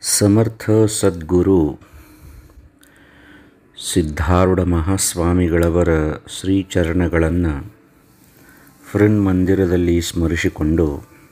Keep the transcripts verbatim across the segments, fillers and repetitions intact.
ಸಮರ್ಥ ಸದ್ಗುರು Siddharudha ಮಹಾಸ್ವಾಮಿಗಳವರ ಶ್ರೀಚರಣಗಳನ್ನು friend ಮಂದಿರದಲ್ಲಿ ಸ್ಮರಿಸಿಕೊಂಡು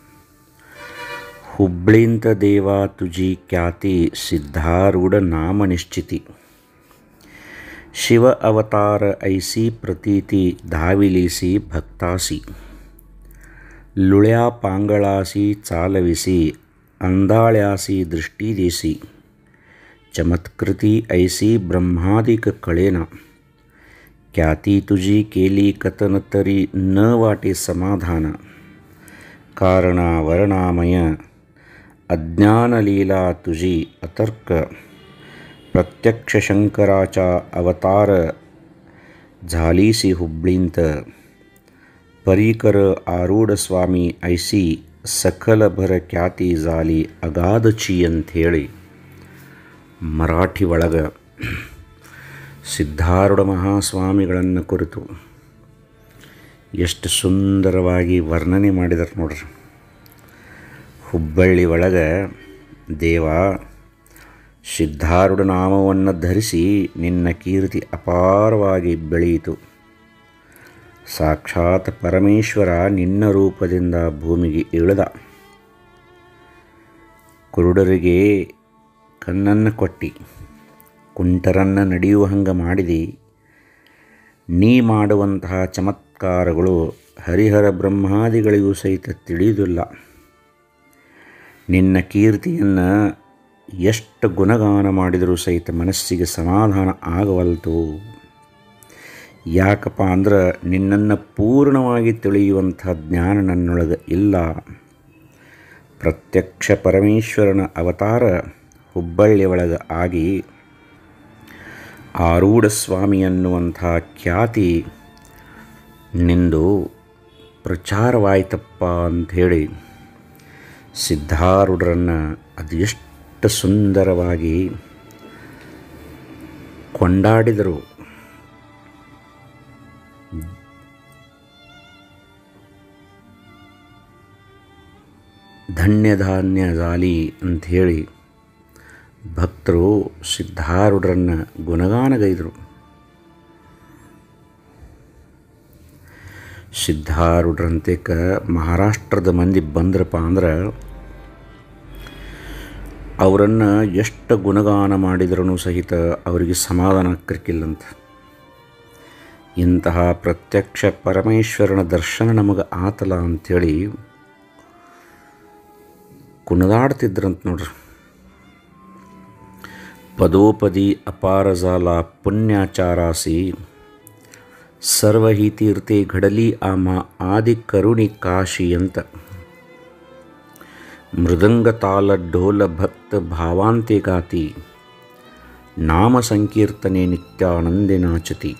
ಹುಬ್ಳಿಂತ ದೇವಾ ತುಜಿ ಖ್ಯಾತಿ ಸಿದ್ಧಾರೂಢ ನಾಮ ನಿಶ್ಚಿತಿ ಶಿವ ಅವತಾರ ಐಸಿ ಪ್ರತೀತಿ ಧಾವಿಲಿಸಿ ಭಕ್ತಾಸಿ ಲುಳ್ಯಾ ಪಾಂಗಳಾಸಿ ಚಾಲವಿಸಿ अंदाळ्यासी दृष्टी देसी चमत्कृती ऐसी ब्रह्मादिक कळेना ख्याती तुझी केली कथन तरी न वाटे समाधान कारणा वर्णामय अज्ञानलीला तुझी अतर्क प्रत्यक्ष शंकराचा अवतार झालीसी हुब्ळींत परीकर आरूढ स्वामी ऐसी ಸಕಲ ಭರ ಖ್ಯಾತಿ ಜಾಲಿ ಅಗಾಧಚಿ ಅಂಥೇಳಿ ಮರಾಠಿ ಒಳಗೆ ಸಿದ್ಧಾರೂಢ ಮಹಾಸ್ವಾಮಿಗಳನ್ನು ಕುರಿತು ಎಷ್ಟು ಸುಂದರವಾಗಿ ವರ್ಣನೆ ಮಾಡಿದ್ದಾರೆ ನೋಡ್ರಿ. ಹುಬ್ಬಳ್ಳಿ ಒಳಗೆ ದೇವ ಸಿದ್ಧಾರೂಢ ನಾಮವನ್ನು ಧರಿಸಿ ನಿನ್ನ ಕೀರ್ತಿ ಅಪಾರವಾಗಿ ಬೆಳೆಯಿತು. ಸಾಕ್ಷಾತ್ ಪರಮೇಶ್ವರ ನಿನ್ನ ರೂಪದಿಂದ ಭೂಮಿಗೆ ಇಳಿದ. ಕುರುಡರಿಗೆ ಕಣ್ಣನ್ನು ಕೊಟ್ಟು ಕುಂಟರನ್ನು ನಡೆಯುವ ಹಂಗೆ ಮಾಡಿದಿ. ನೀ ಮಾಡುವಂತಹ ಚಮತ್ಕಾರಗಳು ಹರಿಹರ ಬ್ರಹ್ಮಾದಿಗಳಿಗೂ ಸಹಿತ ತಿಳಿಯುವುದಿಲ್ಲ. ನಿನ್ನ ಕೀರ್ತಿಯನ್ನು ಎಷ್ಟು ಗುಣಗಾನ ಮಾಡಿದರೂ ಸಹಿತ ಮನಸ್ಸಿಗೆ ಸಮಾಧಾನ ಆಗವಲ್ತು. ಯಾಕಪ್ಪ ಅಂದ್ರೆ ನಿನ್ನನ್ನು ಪೂರ್ಣವಾಗಿ ತಿಳಿಯುವಂಥ ಜ್ಞಾನ ನನ್ನೊಳಗೆ ಇಲ್ಲ. ಪ್ರತ್ಯಕ್ಷ ಪರಮೇಶ್ವರನ ಅವತಾರ ಹುಬ್ಬಳ್ಳಿ ಒಳಗೆ ಆಗಿ ಆರೂಢ ಸ್ವಾಮಿ ಅನ್ನುವಂಥ ಖ್ಯಾತಿ ನಿಂದು ಪ್ರಚಾರವಾಯ್ತಪ್ಪ ಅಂಥೇಳಿ ಸಿದ್ಧಾರೂಢರನ್ನು ಅದು ಎಷ್ಟು ಸುಂದರವಾಗಿ ಕೊಂಡಾಡಿದರು. ಧನ್ಯಧಾನ್ಯ ಜಾಲಿ ಅಂಥೇಳಿ ಭಕ್ತರು ಸಿದ್ಧಾರೂಢರನ್ನು ಗುಣಗಾನಗೈದರು. ಸಿದ್ಧಾರೂಢರಂತೆಕ ಮಹಾರಾಷ್ಟ್ರದ ಮಂದಿ ಬಂದ್ರಪ್ಪ ಅಂದ್ರೆ ಅವರನ್ನು ಎಷ್ಟು ಗುಣಗಾನ ಮಾಡಿದ್ರೂ ಸಹಿತ ಅವರಿಗೆ ಸಮಾಧಾನ ಆಗ್ತಿರ್ಕಿಲ್ಲಂತ. ಇಂತಹ ಪ್ರತ್ಯಕ್ಷ ಪರಮೇಶ್ವರನ ದರ್ಶನ ನಮಗೆ ಆತಲ್ಲ ಅಂಥೇಳಿ ಕುಣಿದಾಡ್ತಿದ್ರಂತ ನೋಡ್ರಿ. ಪದೋಪದಿ ಅಪಾರಜಾಲ ಪುಣ್ಯಾಚಾರಾಸಿ ಸರ್ವಹಿ ತೀರ್ಥೆ ಘಡಲಿ ಆಮ ಆದಿ ಕರುಣಿ ಕಾಶಿ ಅಂತ ಮೃದಂಗ ತಾಲ ಢೋಲ ಭಕ್ತ ಭಾವಾಂತೆ ಗಾತಿ ನಾಮ ಸಂಕೀರ್ತನೆ ನಿತ್ಯಾನಂದೆ ನಾಚತಿ.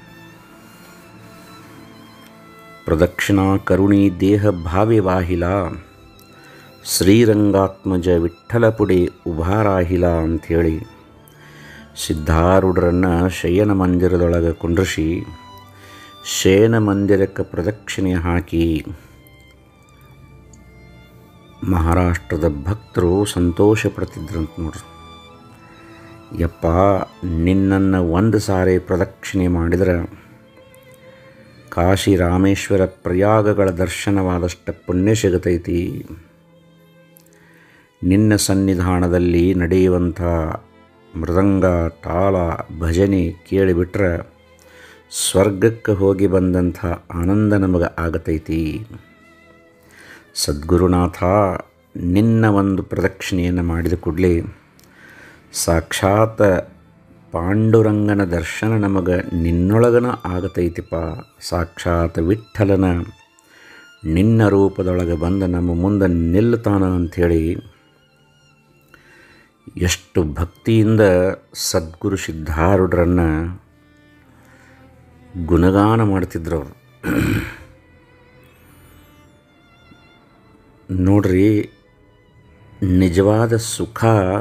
ಪ್ರದಕ್ಷಿಣಾ ಕರುಣಿ ದೇಹ ಭಾವೆ ವಾಹಿಲ ಶ್ರೀರಂಗಾತ್ಮಜ ವಿಠ್ಠಲಪುಡೆ ಉಭಾರಾಹಿಲ ಅಂಥೇಳಿ ಸಿದ್ಧಾರೂಢರನ್ನು ಶಯನ ಮಂದಿರದೊಳಗೆ ಕುಂಡ್ರಿಸಿ ಶಯನ ಮಂದಿರಕ್ಕೆ ಪ್ರದಕ್ಷಿಣೆ ಹಾಕಿ ಮಹಾರಾಷ್ಟ್ರದ ಭಕ್ತರು ಸಂತೋಷ ಪಡ್ತಿದ್ರಂತ ನೋಡ್ರಿ. ಯಪ್ಪ, ನಿನ್ನನ್ನು ಒಂದು ಸಾರಿ ಪ್ರದಕ್ಷಿಣೆ ಮಾಡಿದ್ರೆ ಕಾಶಿ ರಾಮೇಶ್ವರ ಪ್ರಯಾಗಗಳ ದರ್ಶನವಾದಷ್ಟು ಪುಣ್ಯ ಸಿಗತೈತಿ. ನಿನ್ನ ಸನ್ನಿಧಾನದಲ್ಲಿ ನಡೆಯುವಂಥ ಮೃದಂಗ ತಾಳ ಭಜನೆ ಕೇಳಿಬಿಟ್ರೆ ಸ್ವರ್ಗಕ್ಕೆ ಹೋಗಿ ಬಂದಂಥ ಆನಂದ ನಮಗೆ ಆಗತೈತಿ. ಸದ್ಗುರುನಾಥ, ನಿನ್ನ ಒಂದು ಪ್ರದಕ್ಷಿಣೆಯನ್ನು ಮಾಡಿದ ಕೂಡಲೇ ಸಾಕ್ಷಾತ್ ಪಾಂಡುರಂಗನ ದರ್ಶನ ನಮಗೆ ನಿನ್ನೊಳಗನ ಆಗತೈತಿಪ್ಪ. ಸಾಕ್ಷಾತ್ ವಿಠ್ಠಲನ ನಿನ್ನ ರೂಪದೊಳಗೆ ಬಂದು ನಮ್ಮ ಮುಂದೆ ನಿಲ್ಲುತ್ತಾನ ಅಂಥೇಳಿ ಎಷ್ಟು ಭಕ್ತಿಯಿಂದ ಸದ್ಗುರು ಸಿದ್ಧಾರೂಢರನ್ನು ಗುಣಗಾನ ಮಾಡ್ತಿದ್ರು ಅವರು. ನೋಡ್ರಿ, ನಿಜವಾದ ಸುಖ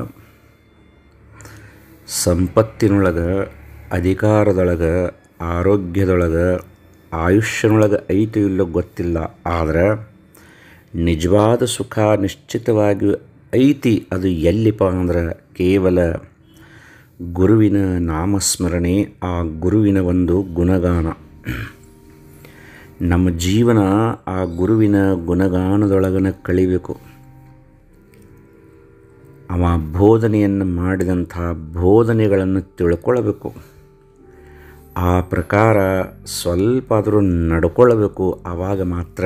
ಸಂಪತ್ತಿನೊಳಗೆ, ಅಧಿಕಾರದೊಳಗೆ, ಆರೋಗ್ಯದೊಳಗೆ, ಆಯುಷ್ಯನೊಳಗೆ ಐತು ಇಲ್ಲೋ ಗೊತ್ತಿಲ್ಲ. ಆದರೆ ನಿಜವಾದ ಸುಖ ನಿಶ್ಚಿತವಾಗಿ ಐತಿ. ಅದು ಎಲ್ಲಿಪ್ಪ ಅಂದ್ರೆ ಕೇವಲ ಗುರುವಿನ ನಾಮಸ್ಮರಣೆ, ಆ ಗುರುವಿನ ಒಂದು ಗುಣಗಾನ. ನಮ್ಮ ಜೀವನ ಆ ಗುರುವಿನ ಗುಣಗಾನದೊಳಗನ ಕಳಿಬೇಕು. ಅವ ಬೋಧನೆಯನ್ನು ಮಾಡಿದಂಥ ಬೋಧನೆಗಳನ್ನು ತಿಳ್ಕೊಳ್ಬೇಕು. ಆ ಪ್ರಕಾರ ಸ್ವಲ್ಪ ಆದರೂ ನಡ್ಕೊಳ್ಬೇಕು. ಆವಾಗ ಮಾತ್ರ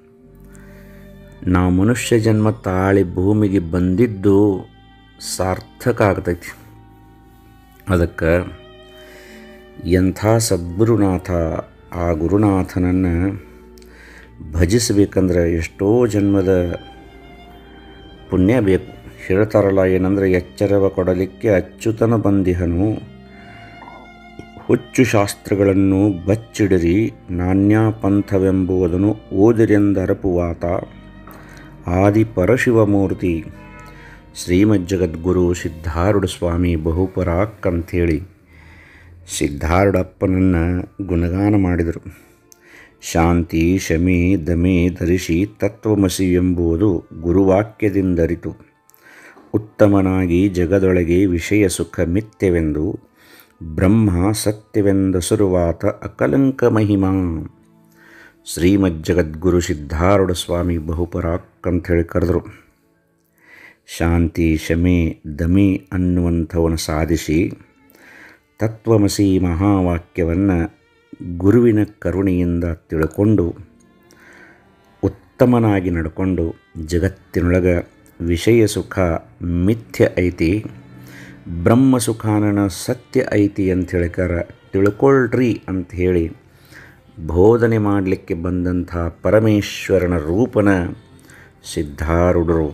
ನಾವು ಮನುಷ್ಯ ಜನ್ಮ ತಾಳಿ ಭೂಮಿಗೆ ಬಂದಿದ್ದು ಸಾರ್ಥಕ ಆಗ್ತೈತಿ. ಅದಕ್ಕೆ ಎಂಥ ಸದ್ಗುರುನಾಥ, ಆ ಗುರುನಾಥನನ್ನು ಭಜಿಸಬೇಕಂದ್ರೆ ಎಷ್ಟೋ ಜನ್ಮದ ಪುಣ್ಯ ಬೇಕು. ಹೇಳ್ತಾರಲ್ಲ ಏನಂದರೆ, ಎಚ್ಚರವ ಕೊಡಲಿಕ್ಕೆ ಅಚ್ಯುತನ ಬಂದಿಹನು, ಹುಚ್ಚು ಶಾಸ್ತ್ರಗಳನ್ನು ಬಚ್ಚಿಡಿರಿ, ನಾಣ್ಯ ಪಂಥವೆಂಬುದನ್ನು ಓದಿರೆಂದರಪುವಾತ, ಆದಿ ಪರಶಿವಮೂರ್ತಿ ಶ್ರೀಮಜ್ಜಗದ್ಗುರು ಸಿದ್ಧಾರೂಢ ಸ್ವಾಮಿ ಬಹುಪರಾಕ್ ಅಂಥೇಳಿ ಸಿದ್ಧಾರೂಢಪ್ಪನನ್ನು ಗುಣಗಾನ ಮಾಡಿದರು. ಶಾಂತಿ ಶಮಿ ದಮೆ ಧರಿಸಿ ತತ್ವಮಸಿ ಎಂಬುದು ಗುರುವಾಕ್ಯದಿಂದರಿತು, ಉತ್ತಮನಾಗಿ ಜಗದೊಳಗೆ ವಿಷಯ ಸುಖ ಮಿಥ್ಯವೆಂದು ಬ್ರಹ್ಮ ಸತ್ಯವೆಂದಸುರುವಾತ ಅಕಲಂಕ ಮಹಿಮಾ. ಶ್ರೀಮಜ್ಜಗದ್ಗುರು ಸಿದ್ಧಾರೂಢ ಸ್ವಾಮಿ ಬಹುಪರಾಕ್ ಅಂಥೇಳಿ ಕರೆದರು. ಶಾಂತಿ ಶಮೆ ದಮೆ ಅನ್ನುವಂಥವನ್ನು ಸಾಧಿಸಿ ತತ್ವಮಸಿ ಮಹಾವಾಕ್ಯವನ್ನು ಗುರುವಿನ ಕರುಣೆಯಿಂದ ತಿಳ್ಕೊಂಡು ಉತ್ತಮನಾಗಿ ನಡ್ಕೊಂಡು ಜಗತ್ತಿನೊಳಗೆ ವಿಷಯ ಸುಖ ಮಿಥ್ಯ ಐತಿ, ಬ್ರಹ್ಮ ಸುಖಾನನ ಸತ್ಯ ಐತಿ ಅಂಥೇಳಿಕರ ತಿಳ್ಕೊಳ್ರಿ ಅಂಥೇಳಿ ಬೋಧನೆ ಮಾಡಲಿಕ್ಕೆ ಬಂದಂಥ ಪರಮೇಶ್ವರನ ರೂಪನ ಸಿದ್ಧಾರೂಢರು.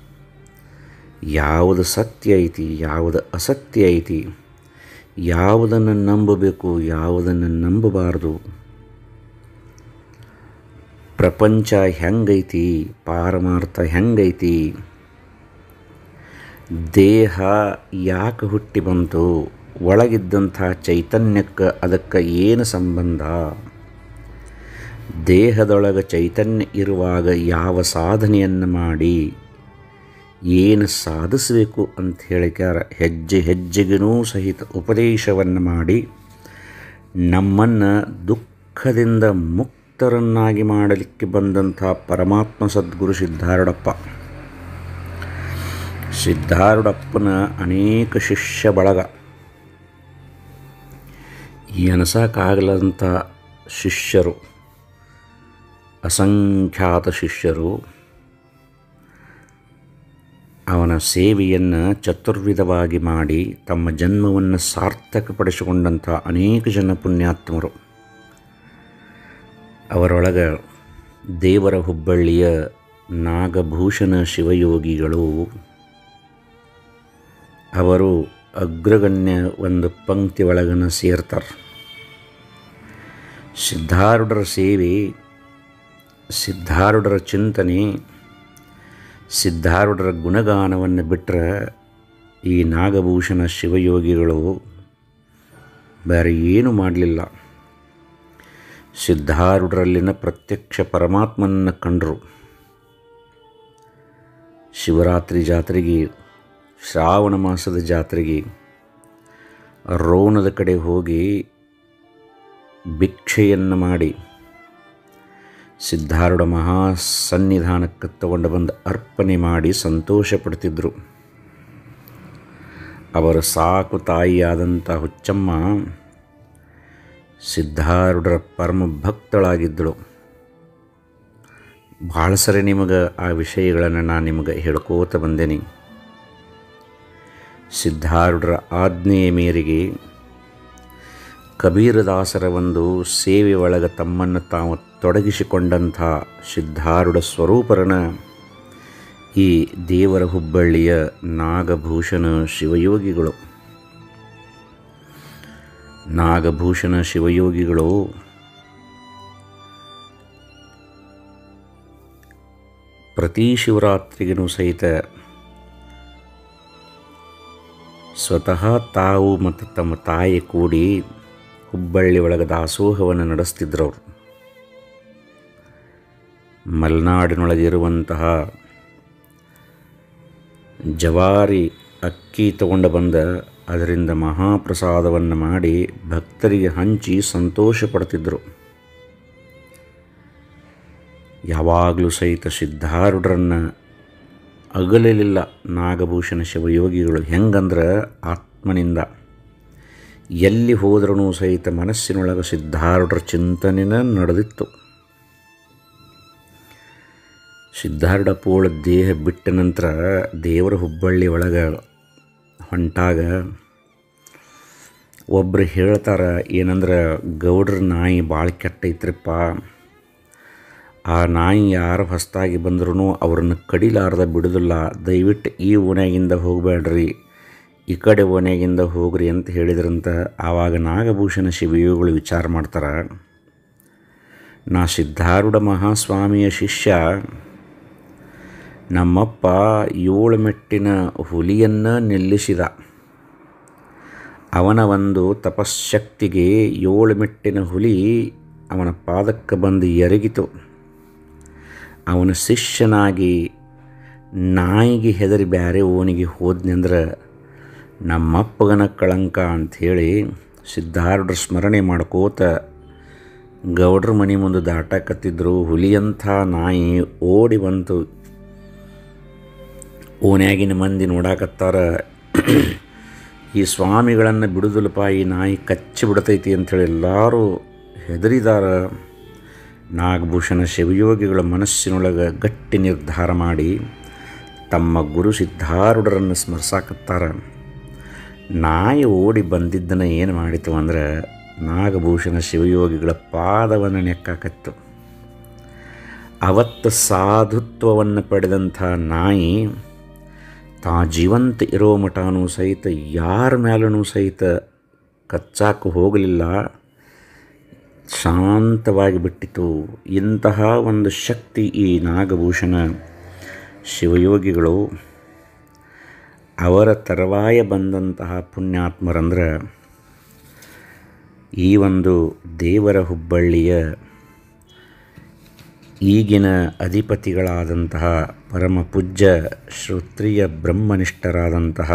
ಯಾವುದು ಸತ್ಯ ಐತಿ, ಯಾವುದು ಅಸತ್ಯ ಐತಿ, ಯಾವುದನ್ನು ನಂಬಬೇಕು, ಯಾವುದನ್ನು ನಂಬಬಾರ್ದು, ಪ್ರಪಂಚ ಹೆಂಗೈತಿ, ಪಾರಮಾರ್ಥ ಹೆಂಗೈತಿ, ದೇಹ ಯಾಕೆ ಹುಟ್ಟಿ ಬಂತು, ಒಳಗಿದ್ದಂಥ ಚೈತನ್ಯಕ್ಕೆ ಅದಕ್ಕೆ ಏನು ಸಂಬಂಧ, ದೇಹದೊಳಗೆ ಚೈತನ್ಯ ಇರುವಾಗ ಯಾವ ಸಾಧನೆಯನ್ನು ಮಾಡಿ ಏನು ಸಾಧಿಸಬೇಕು ಅಂತ ಹೇಳಿಕ್ಯಾರ ಹೆಜ್ಜೆ ಹೆಜ್ಜೆಗೂ ಸಹಿತ ಉಪದೇಶವನ್ನು ಮಾಡಿ ನಮ್ಮನ್ನು ದುಃಖದಿಂದ ಮುಕ್ತರನ್ನಾಗಿ ಮಾಡಲಿಕ್ಕೆ ಬಂದಂಥ ಪರಮಾತ್ಮ ಸದ್ಗುರು ಸಿದ್ಧಾರೂಢಪ್ಪ. ಸಿದ್ಧಾರೂಢಪ್ಪನ ಅನೇಕ ಶಿಷ್ಯ ಬಳಗ, ಎನಸಕ್ಕಾಗಲಂಥ ಶಿಷ್ಯರು, ಅಸಂಖ್ಯಾತ ಶಿಷ್ಯರು. ಅವನ ಸೇವೆಯನ್ನು ಚತುರ್ವಿಧವಾಗಿ ಮಾಡಿ ತಮ್ಮ ಜನ್ಮವನ್ನು ಸಾರ್ಥಕಪಡಿಸಿಕೊಂಡಂಥ ಅನೇಕ ಜನ ಪುಣ್ಯಾತ್ಮರು. ಅವರೊಳಗೆ ದೇವರ ಹುಬ್ಬಳ್ಳಿಯ ನಾಗಭೂಷಣ ಶಿವಯೋಗಿಗಳು, ಅವರು ಅಗ್ರಗಣ್ಯ ಒಂದು ಪಂಕ್ತಿ ಒಳಗನ ಸೇರ್ತಾರೆ. ಸಿದ್ಧಾರೂಢರ ಸೇವೆ, ಸಿದ್ಧಾರೂಢರ ಚಿಂತನೆ, ಸಿದ್ಧಾರೂಢರ ಗುಣಗಾನವನ್ನು ಬಿಟ್ಟರೆ ಈ ನಾಗಭೂಷಣ ಶಿವಯೋಗಿಗಳು ಬೇರೆ ಏನೂ ಮಾಡಲಿಲ್ಲ. ಸಿದ್ಧಾರೂಢರಲ್ಲಿನ ಪ್ರತ್ಯಕ್ಷ ಪರಮಾತ್ಮನನ್ನು ಕಂಡರು. ಶಿವರಾತ್ರಿ ಜಾತ್ರೆಗೆ, ಶ್ರಾವಣ ಮಾಸದ ಜಾತ್ರೆಗೆ ರೋಣದ ಕಡೆ ಹೋಗಿ ಭಿಕ್ಷೆಯನ್ನು ಮಾಡಿ ಸಿದ್ಧಾರೂಢ ಮಹಾ ಸನ್ನಿಧಾನಕ್ಕೆ ತಗೊಂಡು ಬಂದು ಅರ್ಪಣೆ ಮಾಡಿ ಸಂತೋಷ ಪಡ್ತಿದ್ದರು. ಅವರ ಸಾಕು ತಾಯಿಯಾದಂಥ ಹುಚ್ಚಮ್ಮ ಸಿದ್ಧಾರೂಢರ ಪರಮ ಭಕ್ತಳಾಗಿದ್ದಳು. ಭಾಳ ಸರಿ ನಿಮಗೆ ಆ ವಿಷಯಗಳನ್ನು ನಾನು ನಿಮಗೆ ಹೇಳ್ಕೋತ ಬಂದೇನೆ. ಸಿದ್ಧಾರೂಢರ ಆಜ್ಞೆಯ ಮೇರೆಗೆ ಕಬೀರದಾಸರ ಒಂದು ಸೇವೆ ಒಳಗೆ ತಮ್ಮನ್ನು ತಾವು ತೊಡಗಿಸಿಕೊಂಡಂಥ ಸಿದ್ಧಾರೂಢ ಸ್ವರೂಪರನ ಈ ದೇವರ ಹುಬ್ಬಳ್ಳಿಯ ನಾಗಭೂಷಣ ಶಿವಯೋಗಿಗಳು. ನಾಗಭೂಷಣ ಶಿವಯೋಗಿಗಳು ಪ್ರತಿ ಶಿವರಾತ್ರಿಗೂ ಸಹಿತ ಸ್ವತಃ ತಾವು ಮತ್ತು ತಮ್ಮ ತಾಯಿ ಕೂಡಿ ಹುಬ್ಬಳ್ಳಿ ಒಳಗೆ ದಾಸೋಹವನ್ನು ನಡೆಸ್ತಿದ್ರವರು. ಮಲೆನಾಡಿನೊಳಗಿರುವಂತಹ ಜವಾರಿ ಅಕ್ಕಿ ತಗೊಂಡು ಬಂದ ಅದರಿಂದ ಮಹಾಪ್ರಸಾದವನ್ನು ಮಾಡಿ ಭಕ್ತರಿಗೆ ಹಂಚಿ ಸಂತೋಷ ಪಡ್ತಿದ್ದರು. ಯಾವಾಗಲೂ ಸಹಿತ ಸಿದ್ಧಾರೂಢರನ್ನು ಅಗಲಲಿಲ್ಲ ನಾಗಭೂಷಣ ಶಿವಯೋಗಿಗಳು. ಹೆಂಗಂದ್ರೆ ಆತ್ಮನಿಂದ ಎಲ್ಲಿ ಹೋದ್ರೂ ಸಹಿತ ಮನಸ್ಸಿನೊಳಗೆ ಸಿದ್ಧಾರೂಢರ ಚಿಂತನೆನ ನಡೆದಿತ್ತು. ಸಿದ್ಧಾರೂಢ ಪೋಳ ದೇಹ ಬಿಟ್ಟ ನಂತರ ದೇವರ ಹುಬ್ಬಳ್ಳಿ ಒಳಗೆ ಹೊಂಟಾಗ ಒಬ್ಬರು ಹೇಳ್ತಾರೆ, ಏನಂದ್ರೆ ಗೌಡ್ರ ನಾಯಿ ಭಾಳ ಕೆಟ್ಟೈತ್ರಪ್ಪ, ಆ ನಾಯಿ ಯಾರು ಹೊಸದಾಗಿ ಬಂದ್ರೂ ಅವ್ರನ್ನ ಕಡಿಲಾರ್ದ ಬಿಡೋದಿಲ್ಲ, ದಯವಿಟ್ಟು ಈ ಓಣ್ಯಾಗಿಂದ ಹೋಗಬೇಡ್ರಿ, ಈ ಕಡೆ ಓಣ್ಯಾಗಿಂದ ಹೋಗ್ರಿ ಅಂತ ಹೇಳಿದ್ರಂತ. ಆವಾಗ ನಾಗಭೂಷಣ ಶಿವಯೋಗಿಗಳು ವಿಚಾರ ಮಾಡ್ತಾರೆ, ನಾ ಸಿದ್ಧಾರೂಢ ಮಹಾಸ್ವಾಮಿಯ ಶಿಷ್ಯ, ನಮ್ಮಪ್ಪ ಏಳು ಮೆಟ್ಟಿನ ಹುಲಿಯನ್ನು ನಿಲ್ಲಿಸಿದ. ಅವನ ಒಂದು ತಪಶ್ಶಕ್ತಿಗೆ ಏಳು ಮೆಟ್ಟಿನ ಹುಲಿ ಅವನ ಪಾದಕ್ಕೆ ಬಂದು ಎರಗಿತು. ಅವನ ಶಿಷ್ಯನಾಗಿ ನಾಯಿಗೆ ಹೆದರಿ ಬ್ಯಾರೆ ಓಣಿಗೆ ಹೋದ್ನೆಂದ್ರೆ ನಮ್ಮಪ್ಪಗನ ಕಳಂಕ ಅಂಥೇಳಿ ಸಿದ್ಧಾರೂಢರ ಸ್ಮರಣೆ ಮಾಡ್ಕೋತ ಗೌಡ್ರ ಮನೆ ಮುಂದೆ ದಾಟಕತ್ತಿದ್ರು. ಹುಲಿಯಂಥ ನಾಯಿ ಓಡಿ ಬಂತು. ಓನ್ಯಾಗಿನ ಮಂದಿ ನೋಡಾಕತ್ತಾರ, ಈ ಸ್ವಾಮಿಗಳನ್ನು ಬಿಡುದಿಲ್ಲಪ್ಪ, ಈ ನಾಯಿ ಕಚ್ಚಿ ಬಿಡ್ತೈತಿ ಅಂಥೇಳಿ ಎಲ್ಲರೂ ಹೆದರಿದಾರ. ನಾಗಭೂಷಣ ಶಿವಯೋಗಿಗಳ ಮನಸ್ಸಿನೊಳಗೆ ಗಟ್ಟಿ ನಿರ್ಧಾರ ಮಾಡಿ ತಮ್ಮ ಗುರು ಸಿದ್ಧಾರೂಢರನ್ನು ಸ್ಮರಿಸಾಕತ್ತಾರ. ನಾಯಿ ಓಡಿ ಬಂದಿದ್ದನ್ನು ಏನು ಮಾಡಿತು ಅಂದ್ರೆ ನಾಗಭೂಷಣ ಶಿವಯೋಗಿಗಳ ಪಾದವನ್ನು ನೆಕ್ಕಾಕತ್ತು. ಅವತ್ತು ಸಾಧುತ್ವವನ್ನು ಪಡೆದಂಥ ನಾಯಿ ತಾ ಜೀವಂತ ಇರೋ ಮಟನೂ ಸಹಿತ ಯಾರ ಮೇಲೂ ಸಹಿತ ಕಚ್ಚಾಕು ಹೋಗಲಿಲ್ಲ, ಶಾಂತವಾಗಿ ಬಿಟ್ಟಿತು. ಇಂತಹ ಒಂದು ಶಕ್ತಿ ಈ ನಾಗಭೂಷಣ ಶಿವಯೋಗಿಗಳು. ಅವರ ತರುವಾಯ ಬಂದಂತಹ ಪುಣ್ಯಾತ್ಮರಂದ್ರೆ ಈ ಒಂದು ದೇವರ ಹುಬ್ಬಳ್ಳಿಯ ಈಗಿನ ಅಧಿಪತಿಗಳಾದಂತಹ ಪರಮ ಪೂಜ್ಯ ಶ್ರೋತ್ರಿಯ ಬ್ರಹ್ಮನಿಷ್ಠರಾದಂತಹ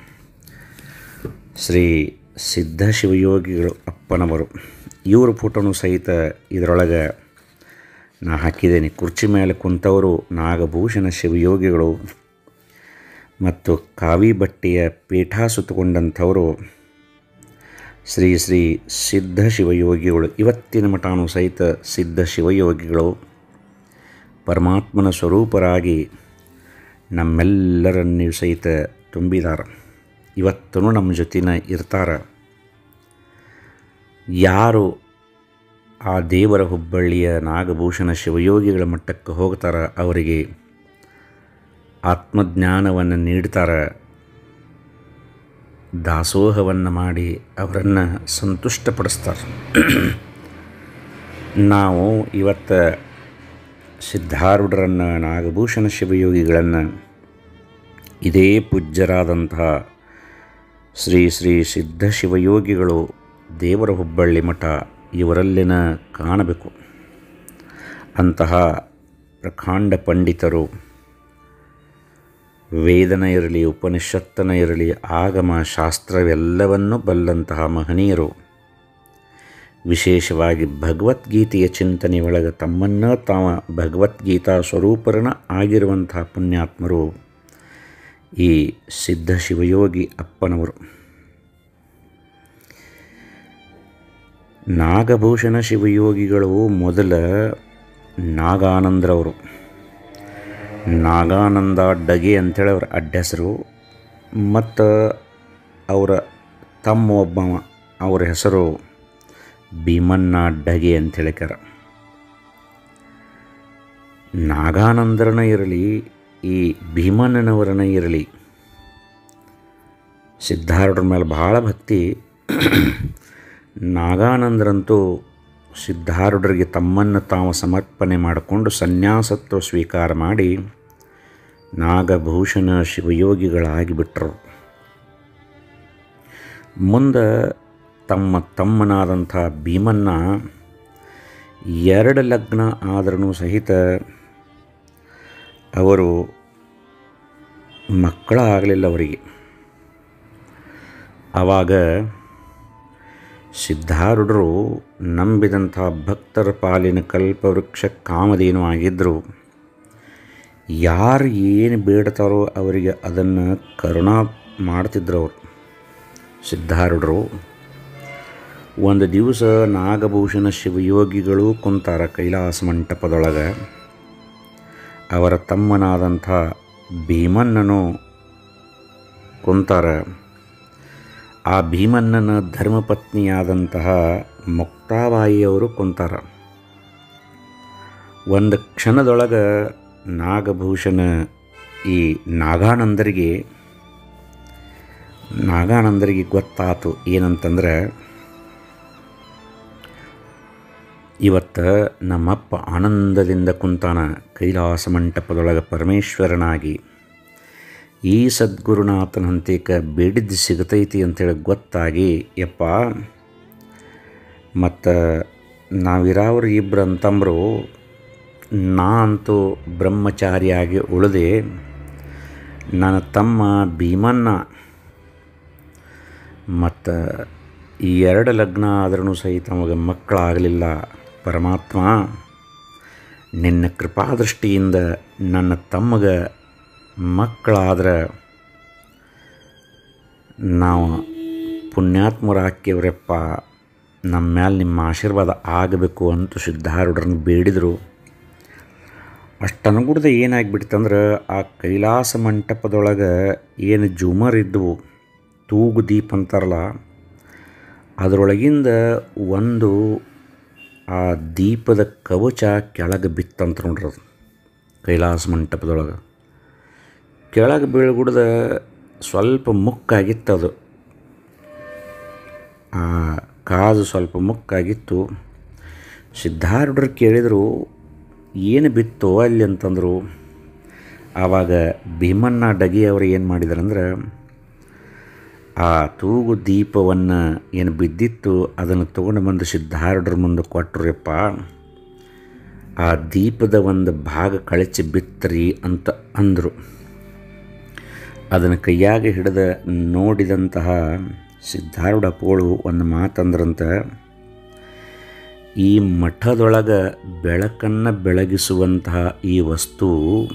ಶ್ರೀ ಸಿದ್ಧಶಿವಯೋಗಿಗಳು ಅಪ್ಪನವರು. ಇವರು ಫೋಟೋನು ಸಹಿತ ಇದರೊಳಗೆ ನಾ ಹಾಕಿದ್ದೇನೆ. ಕುರ್ಚಿ ಮೇಲೆ ಕುಂತವರು ನಾಗಭೂಷಣ ಶಿವಯೋಗಿಗಳು ಮತ್ತು ಕಾವಿ ಬಟ್ಟೆಯ ಪೀಠ ಸುತ್ತಕೊಂಡಂಥವರು ಶ್ರೀ ಶ್ರೀ ಸಿದ್ಧಶಿವಯೋಗಿಗಳು. ಇವತ್ತಿನ ಮಠನೂ ಸಹಿತ ಸಿದ್ಧಶಿವಯೋಗಿಗಳು ಪರಮಾತ್ಮನ ಸ್ವರೂಪರಾಗಿ ನಮ್ಮೆಲ್ಲರನ್ನೂ ಸಹಿತ ತುಂಬಿದಾರ. ಇವತ್ತೂ ನಮ್ಮ ಜೊತೆನ ಇರ್ತಾರೆ. ಯಾರು ಆ ದೇವರ ಹುಬ್ಬಳ್ಳಿಯ ನಾಗಭೂಷಣ ಶಿವಯೋಗಿಗಳ ಮಟ್ಟಕ್ಕೆ ಹೋಗ್ತಾರೆ, ಅವರಿಗೆ ಆತ್ಮಜ್ಞಾನವನ್ನು ನೀಡ್ತಾರೆ, ದಾಸೋಹವನ್ನು ಮಾಡಿ ಅವರನ್ನು ಸಂತುಷ್ಟಪಡಿಸ್ತಾರೆ. ನಾವು ಇವತ್ತು ಸಿದ್ಧಾರೂಢರನ್ನು ನಾಗಭೂಷಣ ಶಿವಯೋಗಿಗಳನ್ನು ಇದೇ ಪೂಜ್ಯರಾದಂತಹ ಶ್ರೀ ಶ್ರೀ ಸಿದ್ಧಶಿವಯೋಗಿಗಳು ದೇವರ ಹುಬ್ಬಳ್ಳಿ ಮಠ ಇವರಲ್ಲಿನ ಕಾಣಬೇಕು. ಅಂತಹ ಪ್ರಕಾಂಡ ಪಂಡಿತರು, ವೇದನ ಇರಲಿ, ಉಪನಿಷತ್ತನ ಇರಲಿ, ಆಗಮ ಶಾಸ್ತ್ರವೆಲ್ಲವನ್ನೂ ಬಲ್ಲಂತಹ ಮಹನೀಯರು, ವಿಶೇಷವಾಗಿ ಭಗವದ್ಗೀತೆಯ ಚಿಂತನೆಯೊಳಗೆ ತಮ್ಮನ್ನು ತಾವ ಭಗವದ್ಗೀತಾ ಸ್ವರೂಪರಣ ಆಗಿರುವಂತಹ ಪುಣ್ಯಾತ್ಮರು ಈ ಸಿದ್ಧಶಿವಯೋಗಿ ಅಪ್ಪನವರು. ನಾಗಭೂಷಣ ಶಿವಯೋಗಿಗಳು ಮೊದಲ ನಾಗಾನಂದ್ರವರು. ನಾಗಾನಂದ ಡಗೆ ಅಂಥೇಳಿ ಅವರ ಅಡ್ಡ ಹೆಸರು. ಮತ್ತು ಅವರ ತಮ್ಮ ಒಬ್ಬ ಅವರ ಹೆಸರು ಭೀಮಣ್ಣ ಡಗೆ ಅಂಥೇಳಿಕಾರ. ನಾಗಾನಂದರನ ಇರಲಿ, ಈ ಭೀಮಣ್ಣನವರನ ಇರಲಿ, ಸಿದ್ಧಾರೂಢರ ಮೇಲೆ ಭಾಳ ಭಕ್ತಿ. ನಾಗಾನಂದರಂತೂ ಸಿದ್ಧಾರೂಢರಿಗೆ ತಮ್ಮನ್ನು ತಾವು ಸಮರ್ಪಣೆ ಮಾಡಿಕೊಂಡು ಸನ್ಯಾಸತ್ವ ಸ್ವೀಕಾರ ಮಾಡಿ ನಾಗಭೂಷಣ ಶಿವಯೋಗಿಗಳಾಗಿಬಿಟ್ರು. ಮುಂದೆ ತಮ್ಮ ತಮ್ಮನಾದಂಥ ಭೀಮಣ್ಣ ಎರಡು ಲಗ್ನ ಆದ್ರೂ ಸಹಿತ ಅವರು ಮಕ್ಕಳ ಆಗಲಿಲ್ಲ ಅವರಿಗೆ. ಆವಾಗ ಸಿದ್ಧಾರೂಢರು ನಂಬಿದಂಥ ಭಕ್ತರ ಪಾಲಿನ ಕಲ್ಪವೃಕ್ಷ ಕಾಮಧೇನು ಆಗಿದ್ದರು. ಯಾರು ಏನು ಬೇಡ್ತಾರೋ ಅವರಿಗೆ ಅದನ್ನು ಕರುಣಾ ಮಾಡ್ತಿದ್ರು ಅವರು ಸಿದ್ಧಾರೂಢರು. ಒಂದು ದಿವಸ ನಾಗಭೂಷಣ ಶಿವಯೋಗಿಗಳು ಕುಂತಾರ ಕೈಲಾಸ ಮಂಟಪದೊಳಗೆ. ಅವರ ತಮ್ಮನಾದಂಥ ಭೀಮಣ್ಣನು ಕುಂತಾರ. ಆ ಭೀಮಣ್ಣನ ಧರ್ಮಪತ್ನಿಯಾದಂತಹ ಮುಕ್ತಾಬಾಯಿಯವರು ಕುಂತಾರ. ಒಂದು ಕ್ಷಣದೊಳಗೆ ನಾಗಭೂಷಣ ಈ ನಾಗಾನಂದರಿಗೆ ನಾಗಾನಂದರಿಗೆ ಗೊತ್ತಾತು ಏನಂತಂದ್ರೆ, ಇವತ್ತು ನಮ್ಮಪ್ಪ ಆನಂದದಿಂದ ಕುಂತಾನ ಕೈಲಾಸ ಮಂಟಪದೊಳಗೆ ಪರಮೇಶ್ವರನಾಗಿ. ಈ ಸದ್ಗುರುನಾಥನ ಹಂತೇಕ ಬೇಡಿದ್ದು ಸಿಗತೈತಿ ಅಂತೇಳಿ ಗೊತ್ತಾಗಿ, ಯಪ್ಪ ಮತ್ತು ನಾವಿರಾವ್ರು ಇಬ್ಬರು ಅಂತಂಬರು, ನಾ ಅಂತೂ ಬ್ರಹ್ಮಚಾರಿಯಾಗಿ ಉಳಿದೆ. ನನ್ನ ತಮ್ಮ ಭೀಮಣ್ಣ ಮತ್ತು ಈ ಎರಡು ಲಗ್ನ ಆದ್ರೂ ಸಹಿತ ನಮಗೆ ಮಕ್ಕಳಾಗಲಿಲ್ಲ. ಪರಮಾತ್ಮ ನಿನ್ನ ಕೃಪಾದೃಷ್ಟಿಯಿಂದ ನನ್ನ ತಮ್ಮಗೆ ಮಕ್ಕಳಾದ್ರೆ ನಾವು ಪುಣ್ಯಾತ್ಮರಾಕ್ಯವರಪ್ಪ, ನಮ್ಮ ಮೇಲೆ ನಿಮ್ಮ ಆಶೀರ್ವಾದ ಆಗಬೇಕು ಅಂತ ಸಿದ್ಧಾರೂಢರನ್ನು ಬೇಡಿದರು. ಅಷ್ಟನುಗುಡ್ದ ಏನಾಗಿಬಿಡ್ತಂದ್ರೆ, ಆ ಕೈಲಾಸ ಮಂಟಪದೊಳಗೆ ಏನು ಜೂಮರ್ ಇದ್ದವು, ತೂಗು ದೀಪ ಅಂತಾರಲ್ಲ, ಅದರೊಳಗಿಂದ ಒಂದು ಆ ದೀಪದ ಕವಚ ಕೆಳಗೆ ಬಿತ್ತಂತ ನೋಡ್ರಿ. ಅದು ಕೈಲಾಸ ಮಂಟಪದೊಳಗೆ ಕೆಳಗೆ ಬೀಳ್ಗುಡ್ದ ಸ್ವಲ್ಪ ಮುಕ್ಕಾಗಿತ್ತು. ಅದು ಆ ಕಾಜು ಸ್ವಲ್ಪ ಮುಕ್ಕಾಗಿತ್ತು. ಸಿದ್ಧಾರೂಢರು ಕೇಳಿದರು, ಏನು ಬಿತ್ತೋ ಅಲ್ಲಿ ಅಂತಂದರು. ಆವಾಗ ಭೀಮಣ್ಣ ಡಗಿ ಅವರು ಏನು ಮಾಡಿದಾರಂದ್ರೆ, ಆ ತೂಗು ದೀಪವನ್ನು ಏನು ಬಿದ್ದಿತ್ತು ಅದನ್ನು ತೊಗೊಂಡು ಬಂದು ಸಿದ್ಧಾರೂಢರ ಮುಂದೆ ಕೊಟ್ಟರಪ್ಪ. ಆ ದೀಪದ ಒಂದು ಭಾಗ ಕಳಚಿ ಬಿತ್ತರಿ ಅಂತ ಅಂದರು. ಅದನ್ನು ಕೈಯಾಗೆ ಹಿಡಿದ ನೋಡಿದಂತಹ ಸಿದ್ಧಾರೂಢ ಪೋಳು ಒಂದು ಮಾತಂದ್ರಂತ, ಈ ಮಠದೊಳಗೆ ಬೆಳಕನ್ನು ಬೆಳಗಿಸುವಂತಹ ಈ ವಸ್ತು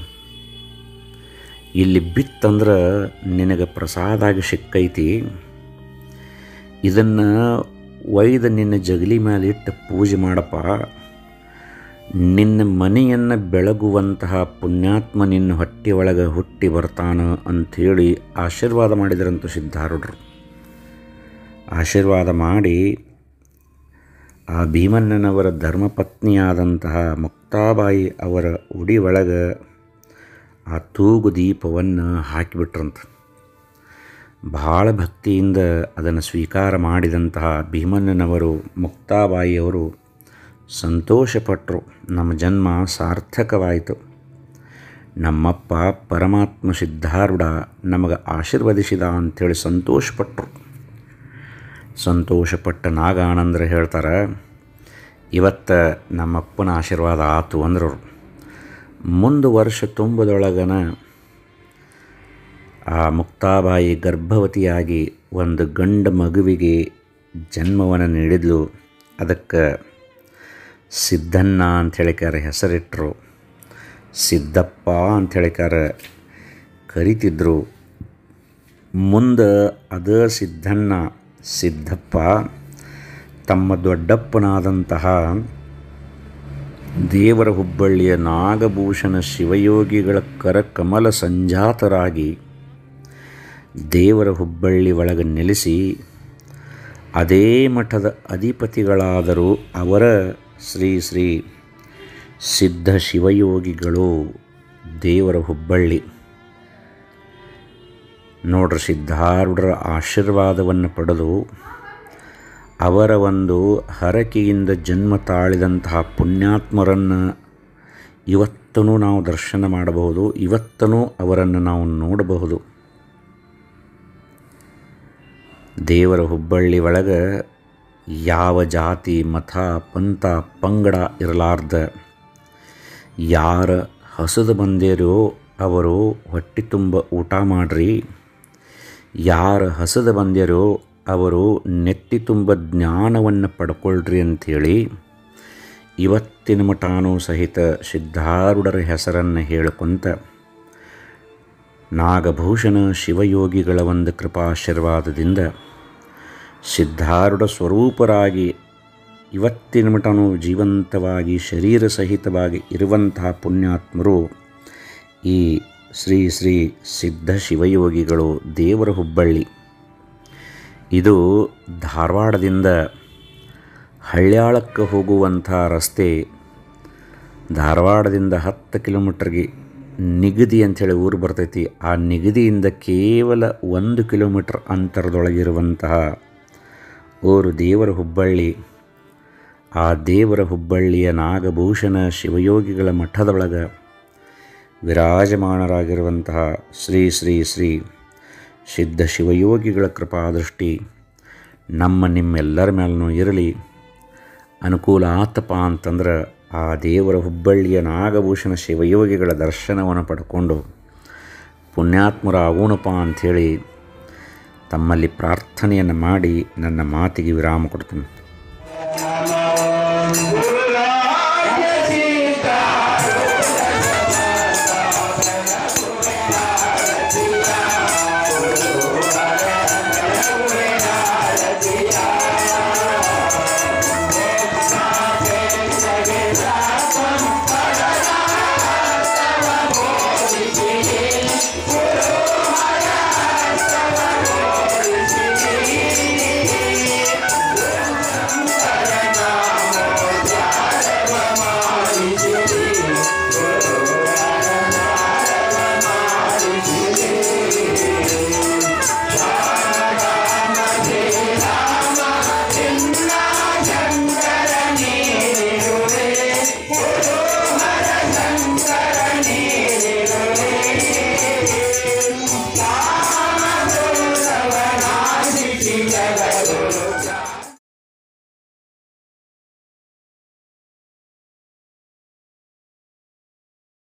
ಇಲ್ಲಿ ಬಿತ್ತಂದ್ರೆ ನಿನಗೆ ಪ್ರಸಾದಾಗಿ ಸಿಕ್ಕೈತಿ. ಇದನ್ನು ಒಯ್ದು ನಿನ್ನ ಜಗಲಿ ಮೇಲೆ ಇಟ್ಟು ಪೂಜೆ ಮಾಡಪ್ಪ. ನಿನ್ನ ಮನೆಯನ್ನು ಬೆಳಗುವಂತಹ ಪುಣ್ಯಾತ್ಮ ನಿನ್ನ ಹೊಟ್ಟೆಯೊಳಗೆ ಹುಟ್ಟಿ ಬರ್ತಾನ ಅಂಥೇಳಿ ಆಶೀರ್ವಾದ ಮಾಡಿದ್ರಂತ ಸಿದ್ಧಾರೂಢರು. ಆಶೀರ್ವಾದ ಮಾಡಿ ಆ ಭೀಮಣ್ಣನವರ ಧರ್ಮಪತ್ನಿಯಾದಂತಹ ಮುಕ್ತಾಬಾಯಿ ಅವರ ಉಡಿ ಒಳಗೆ ಆ ತೂಗು ದೀಪವನ್ನು ಹಾಕಿಬಿಟ್ರಂತ. ಭಾಳ ಭಕ್ತಿಯಿಂದ ಅದನ್ನು ಸ್ವೀಕಾರ ಮಾಡಿದಂತಹ ಭೀಮಣ್ಣನವರು ಮುಕ್ತಾಬಾಯಿಯವರು ಸಂತೋಷಪಟ್ಟರು. ನಮ್ಮ ಜನ್ಮ ಸಾರ್ಥಕವಾಯಿತು, ನಮ್ಮಪ್ಪ ಪರಮಾತ್ಮ ಸಿದ್ಧಾರೂಢ ನಮಗೆ ಆಶೀರ್ವದಿಸಿದ ಅಂಥೇಳಿ ಸಂತೋಷಪಟ್ಟರು. ಸಂತೋಷಪಟ್ಟ ನಾಗಾನಂದರು ಹೇಳ್ತಾರೆ, ಇವತ್ತು ನಮ್ಮಪ್ಪನ ಆಶೀರ್ವಾದ ಆತು ಅಂದರು. ಮುಂದೆ ವರ್ಷ ತುಂಬದೊಳಗನ ಆ ಮುಕ್ತಾಬಾಯಿ ಗರ್ಭವತಿಯಾಗಿ ಒಂದು ಗಂಡು ಮಗುವಿಗೆ ಜನ್ಮವನ್ನು ನೀಡಿದ್ಲು. ಅದಕ್ಕೆ ಸಿದ್ಧಣ್ಣ ಅಂಥೇಳಿಕಾರ ಹೆಸರಿಟ್ಟರು. ಸಿದ್ದಪ್ಪ ಅಂಥೇಳಿಕಾರ ಕರಿತಿದ್ರು. ಮುಂದೆ ಅದ ಸಿದ್ಧಣ್ಣ ಸಿದ್ದಪ್ಪ ತಮ್ಮ ದೊಡ್ಡಪ್ಪನಾದಂತಹ ದೇವರ ಹುಬ್ಬಳ್ಳಿಯ ನಾಗಭೂಷಣ ಶಿವಯೋಗಿಗಳ ಕರಕಮಲ ಸಂಜಾತರಾಗಿ ದೇವರ ಹುಬ್ಬಳ್ಳಿ ಒಳಗೆ ನೆಲೆಸಿ ಅದೇ ಮಠದ ಅಧಿಪತಿಗಳಾದರೂ ಅವರ ಶ್ರೀ ಶ್ರೀ ಸಿದ್ಧ ಶಿವಯೋಗಿಗಳು ದೇವರ ಹುಬ್ಬಳ್ಳಿ. ನೋಡ್ರಿ, ಸಿದ್ಧಾರೂಢರ ಆಶೀರ್ವಾದವನ್ನು ಪಡೆದು ಅವರ ಒಂದು ಹರಕೆಯಿಂದ ಜನ್ಮ ತಾಳಿದಂತಹ ಪುಣ್ಯಾತ್ಮರನ್ನು ಇವತ್ತೂ ನಾವು ದರ್ಶನ ಮಾಡಬಹುದು, ಇವತ್ತೂ ಅವರನ್ನು ನಾವು ನೋಡಬಹುದು. ದೇವರ ಹುಬ್ಬಳ್ಳಿ ಒಳಗೆ ಯಾವ ಜಾತಿ ಮತ ಪಂಥ ಪಂಗಡ ಇರಲಾರ್ದ ಯಾರ ಹಸದು ಬಂದೇರೋ ಅವರು ಹೊಟ್ಟೆ ತುಂಬ ಊಟ ಮಾಡಿರಿ, ಯಾರು ಹಸದು ಬಂದ್ಯರೋ ಅವರು ನೆತ್ತಿ ತುಂಬ ಜ್ಞಾನವನ್ನು ಪಡ್ಕೊಳ್ರಿ ಅಂಥೇಳಿ ಇವತ್ತಿನ ಮಟಾನೂ ಸಹಿತ ಸಿದ್ಧಾರೂಢರ ಹೆಸರನ್ನು ಹೇಳ್ಕೊಂತ ನಾಗಭೂಷಣ ಶಿವಯೋಗಿಗಳ ಒಂದು ಕೃಪಾಶೀರ್ವಾದದಿಂದ ಸಿದ್ಧಾರೂಢ ಸ್ವರೂಪರಾಗಿ ಇವತ್ತಿನ ಮಟನೂ ಜೀವಂತವಾಗಿ ಶರೀರ ಸಹಿತವಾಗಿ ಇರುವಂತಹ ಪುಣ್ಯಾತ್ಮರು ಈ ಶ್ರೀ ಶ್ರೀ ಸಿದ್ಧ ಶಿವಯೋಗಿಗಳು ದೇವರ ಹುಬ್ಬಳ್ಳಿ. ಇದು ಧಾರವಾಡದಿಂದ ಹಳ್ಯಾಳಕ್ಕೆ ಹೋಗುವಂಥ ರಸ್ತೆ. ಧಾರವಾಡದಿಂದ ಹತ್ತು ಕಿಲೋಮೀಟ್ರಿಗೆ ನಿಗದಿ ಅಂಥೇಳಿ ಊರು ಬರ್ತೈತಿ. ಆ ನಿಗದಿಯಿಂದ ಕೇವಲ ಒಂದು ಕಿಲೋಮೀಟ್ರ್ ಅಂತರದೊಳಗಿರುವಂತಹ ಊರು ದೇವರ ಹುಬ್ಬಳ್ಳಿ. ಆ ದೇವರ ಹುಬ್ಬಳ್ಳಿಯ ನಾಗಭೂಷಣ ಶಿವಯೋಗಿಗಳ ಮಠದೊಳಗೆ ವಿರಾಜಮಾನರಾಗಿರುವಂತಹ ಶ್ರೀ ಶ್ರೀ ಶ್ರೀ ಸಿದ್ಧ ಶಿವಯೋಗಿಗಳ ಕೃಪಾದೃಷ್ಟಿ ನಮ್ಮ ನಿಮ್ಮೆಲ್ಲರ ಮೇಲೂ ಇರಲಿ. ಅನುಕೂಲ ಆತಪ್ಪ ಅಂತಂದ್ರೆ ಆ ದೇವರ ಹುಬ್ಬಳ್ಳಿಯ ನಾಗಭೂಷಣ ಶಿವಯೋಗಿಗಳ ದರ್ಶನವನ್ನು ಪಡ್ಕೊಂಡು ಪುಣ್ಯಾತ್ಮರ ಆಗೋಣಪ್ಪ ಅಂಥೇಳಿ ತಮ್ಮಲ್ಲಿ ಪ್ರಾರ್ಥನೆಯನ್ನು ಮಾಡಿ ನನ್ನ ಮಾತಿಗೆ ವಿರಾಮ ಕೊಡ್ತೀನಿ.